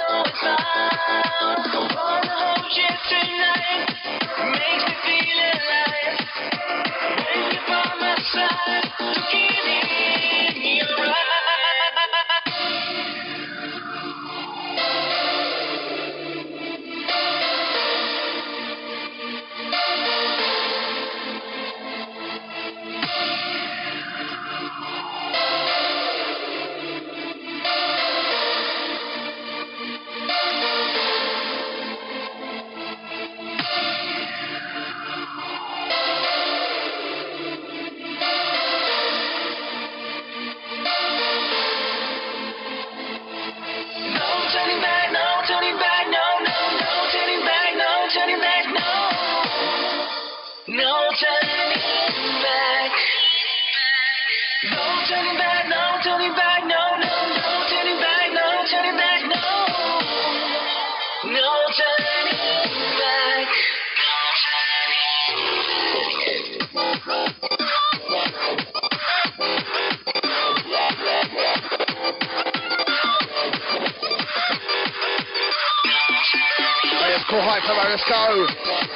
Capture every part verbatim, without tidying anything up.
Cool hype, come on, let's go.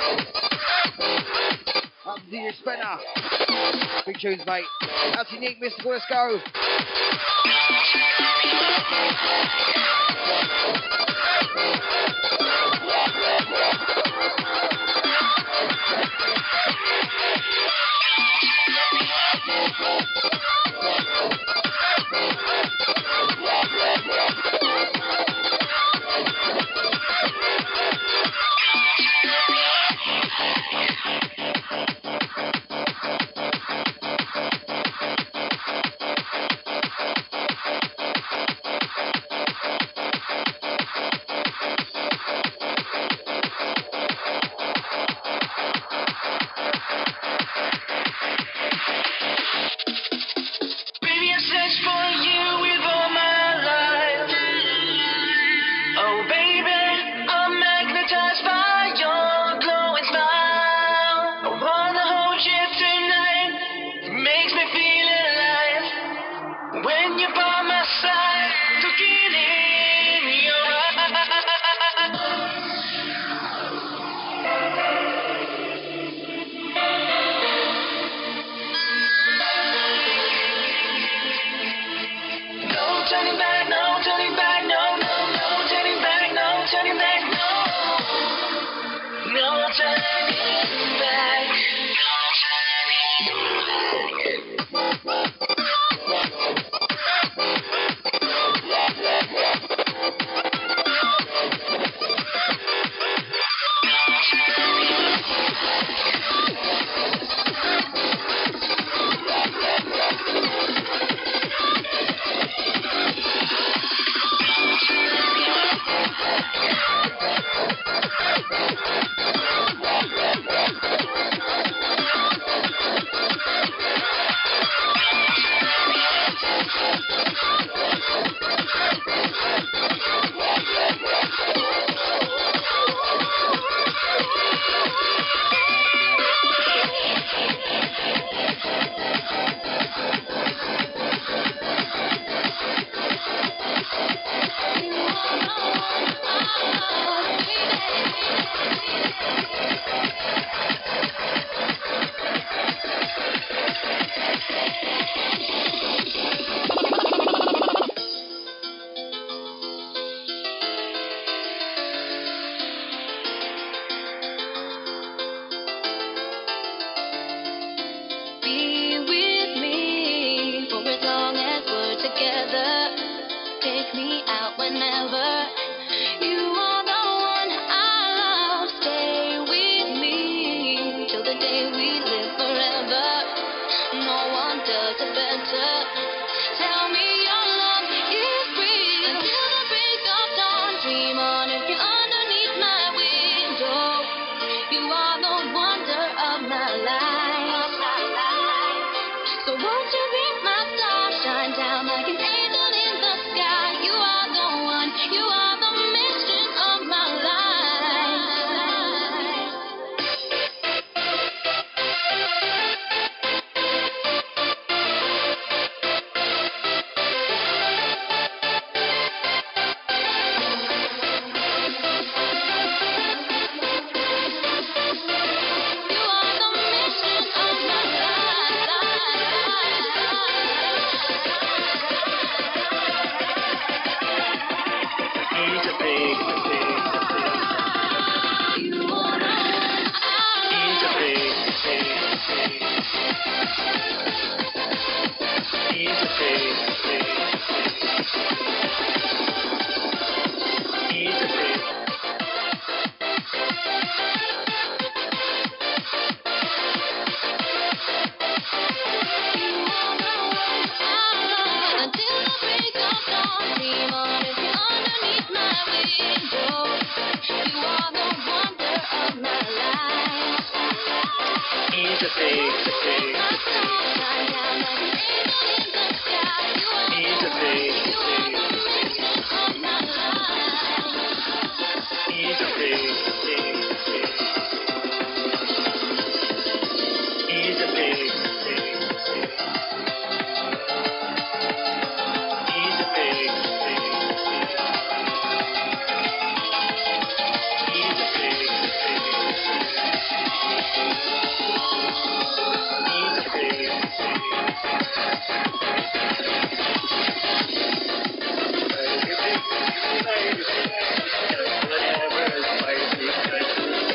Up to you, Spinner. Big tunes, mate. Out to Nick, Mystical, let's go. Previous He's a pig, a pig, a pig. He's a pig, a pig. He's a pig, a pig, a pig. He's a pig, a pig, a pig. He's a pig, a pig, a pig. He's a pig, a pig, a pig. He's a pig, a pig. Whatever is spider pig does.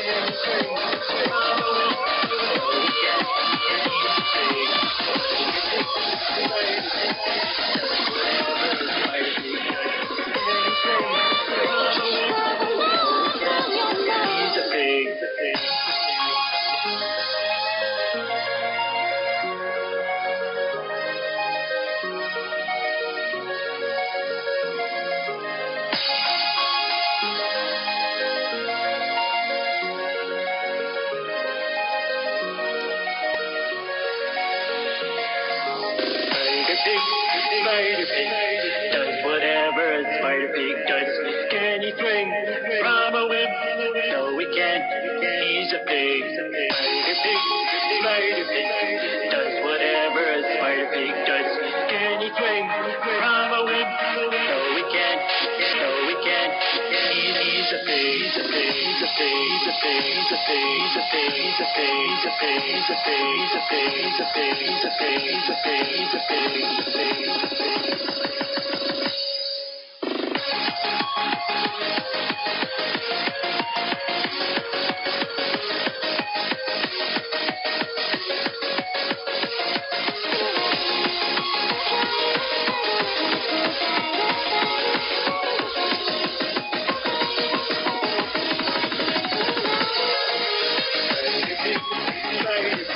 He's a pig, a pig. Spider pig does whatever a spider pig does. Can he swing from a web? No, he can't. He's a pig. Spider pig, spider pig does whatever a spider pig does. Can he swing from a web? No, he can't. No, he can't. He's a pig. He's a pig. He's a pig. He's a pig. He's a pig. He's a pig. He's a pig. He's a pig. He's a pig. He's a pig. He's a pig. He's a pig. He's a pig. He's a pig. He's a pig.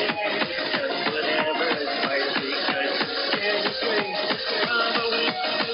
Whatever a spider pig does, can he swing from a web?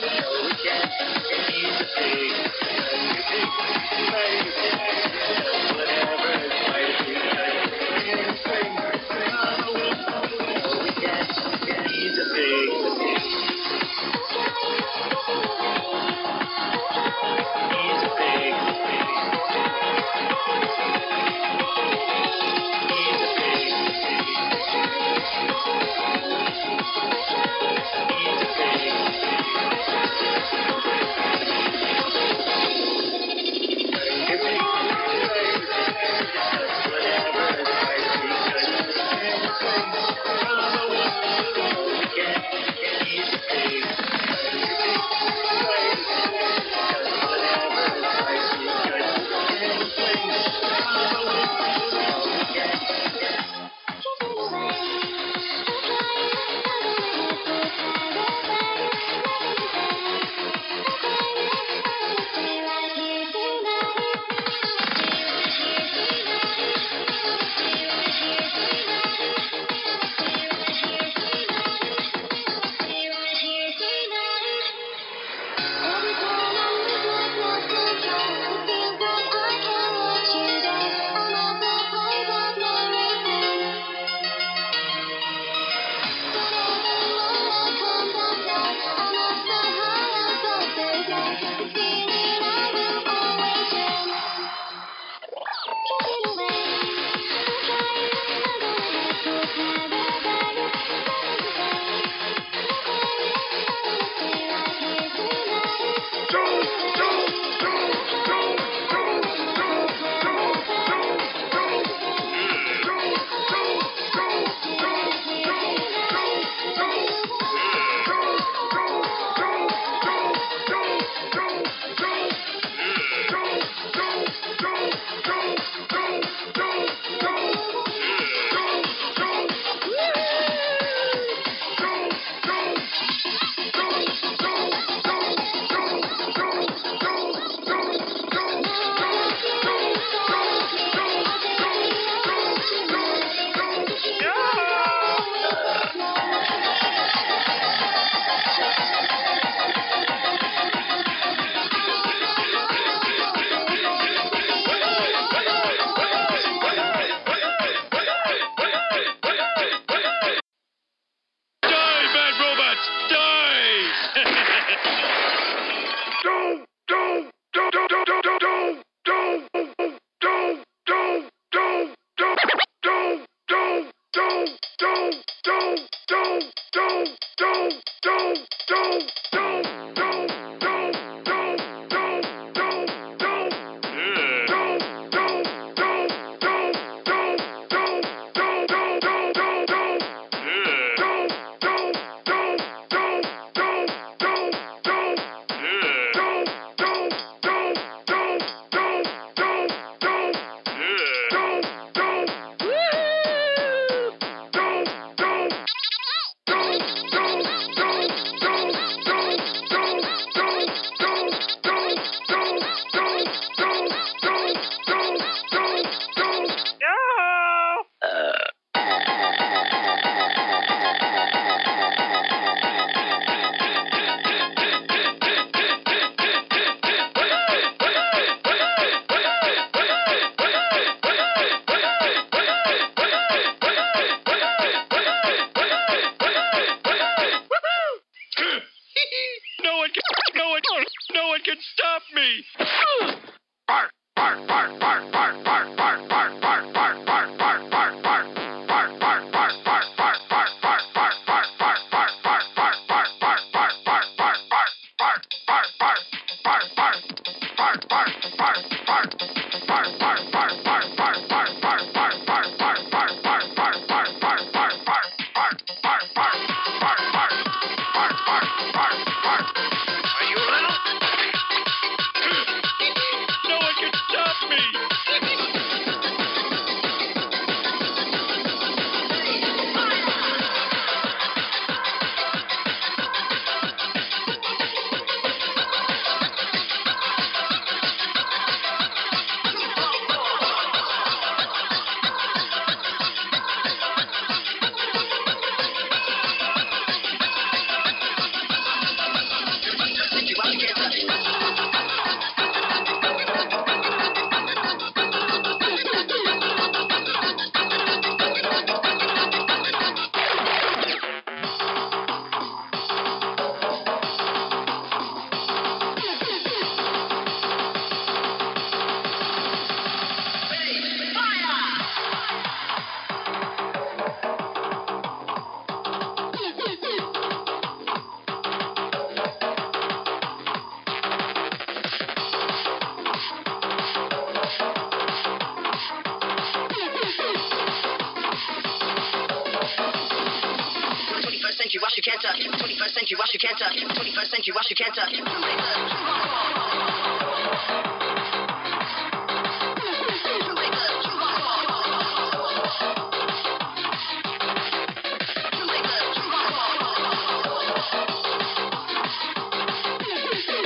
Wash your cancer. twenty-first century, wash your cancer. twenty-first century, wash your cancer.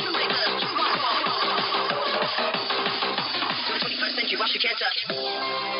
twenty-first century, wash your cancer.